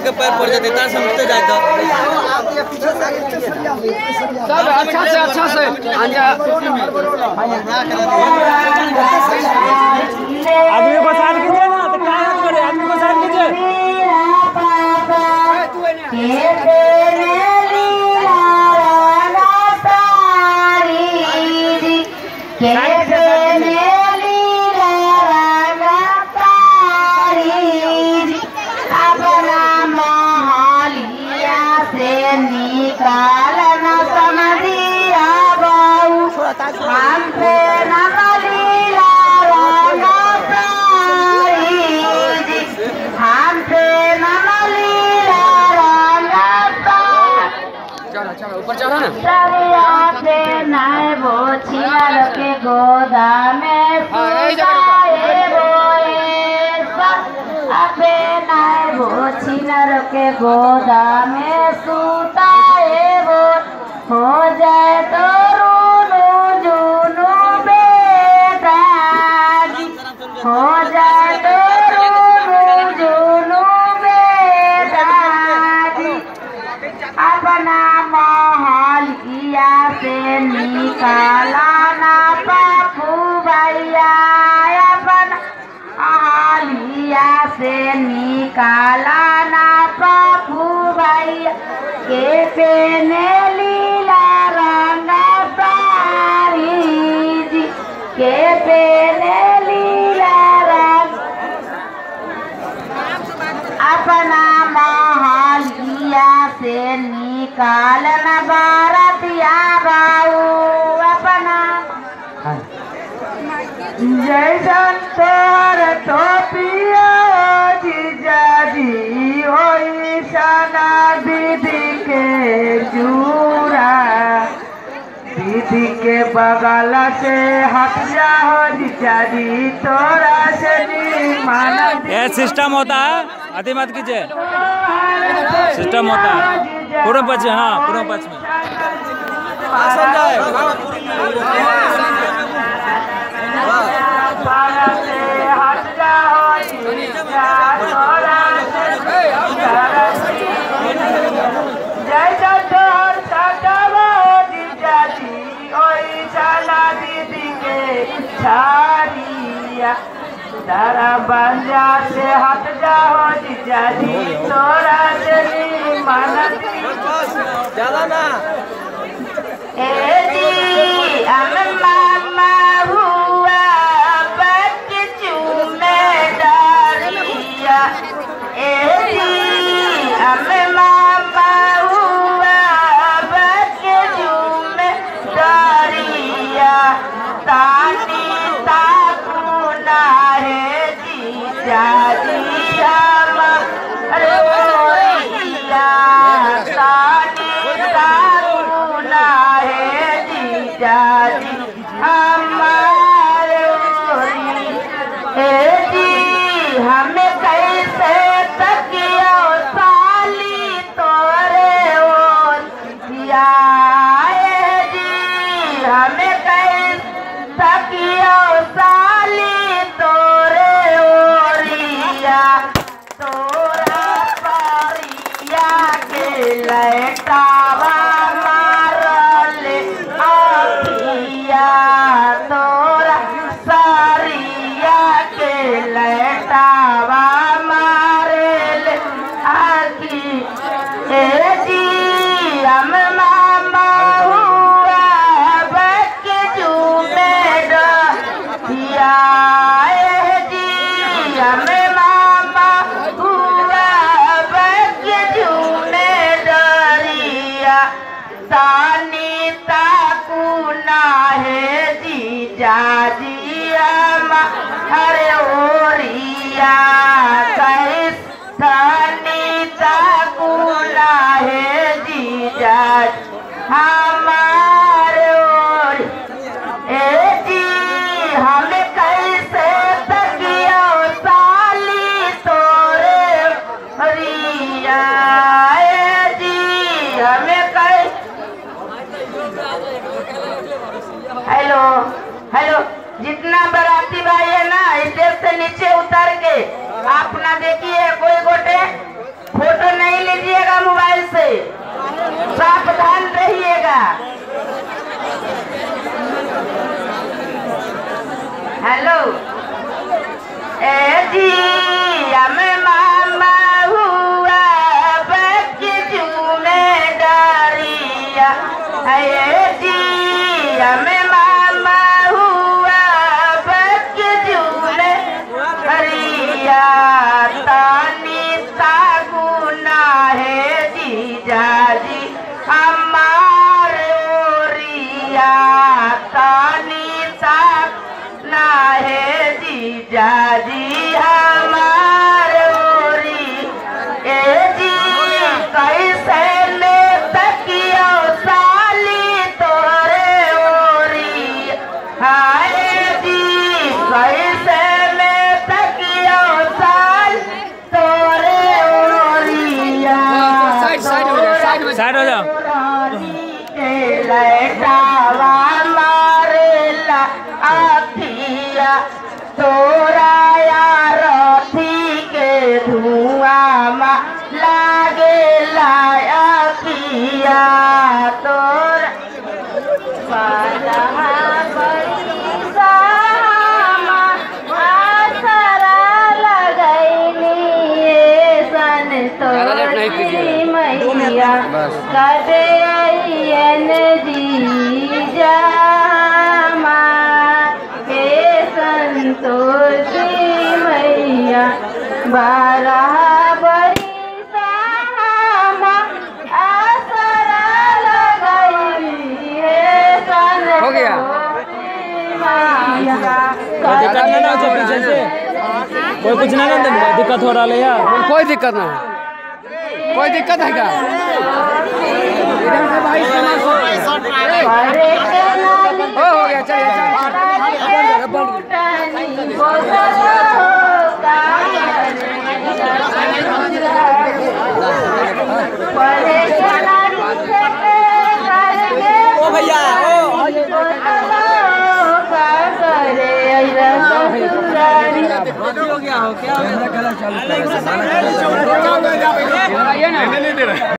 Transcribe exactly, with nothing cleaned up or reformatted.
के पैर पड़ जाते तार समझते जाए तो सब अच्छा से अच्छा से आदमी को साथ कीजिए ना तो क्या करे आदमी को साथ कीजिए के गोदा में के गोदा में सुताए वो हो जाए तो रूनू जूनू बेटा हो जाए तो रूनू जूनू बेटा अपना मोहलिया से निकाला ना पापू भैया अपना मोहलिया से निकाला ना पापू भैया के पेने लीला रंग सारी जी के पेने लीला रंग अपना मोहलिया से निकालना भारतिया बाऊ अपना जैसन तोर टोपिया जीजाजी होई सना दीदी के जूरा दीदी के बगल से हट जाओ जीजाजी तोरा से माना ये सिस्टम होता है आधी मत कीजिए सिस्टम होता है पूर्व पक्ष हाँ पूर्व पक्ष में जैसा तोर सजावा जीजाजी ओई साला दीदी के छाड़िया तारा बंजा से हट जाओ जीजाजी तोरा से मानत ज्यादा ना ए जी हम मामा हुआ बच्चू में डालिया ए जी हम मामा हुआ बच्चू में डालिया तानी ताकू ना है जीजाजी हम अरे ओइया तानी ताकू ना है जीजाजी हमारे ओरी ए जी हमें कैसे तकिया साली तोरे ओरिया ए जी हमें कैसे तकिया साली तोरे ओरिया तोरा परिया के लटावा मारले आपिया तोरा सारिया के लटावा मारले आकी ए जी हम मामा हुआ बच्चू में डिया ए जी हम मामा हुआ बच्चू में डरिया तानी ताकू ना है जीजाजी हरे ओरिया कैस तानी ताकू ना है जीजाजी हमारे ओर ए जी हमें कैसे तकिया साली तोरे रिया ए जी हमें कै हेलो हेलो जितना बराती भाई है ना स्टेज से नीचे उतर के आप ना देखिए कोई गोटे फोटो नहीं साइड हो जाओ। लटावा मारेला अखिया तोरा यार थी के धुआं मा लागेला अखिया तोरा बाला बरसामा आसरा लगैनी संतोषी मैया कदे अयन जीजा हे संतोषी मैया बारह बरिसामा आसरा लगैनी हे हो गया। कोई दिक्कत नहीं ना हो पीछे से, कोई कुछ नहीं ना दिक्कत हो रहा है यार। कोई दिक्कत नहीं, कोई दिक्कत है क्या? हो हो गया, चलिए ओ भैया ओ हो गया हो क्या?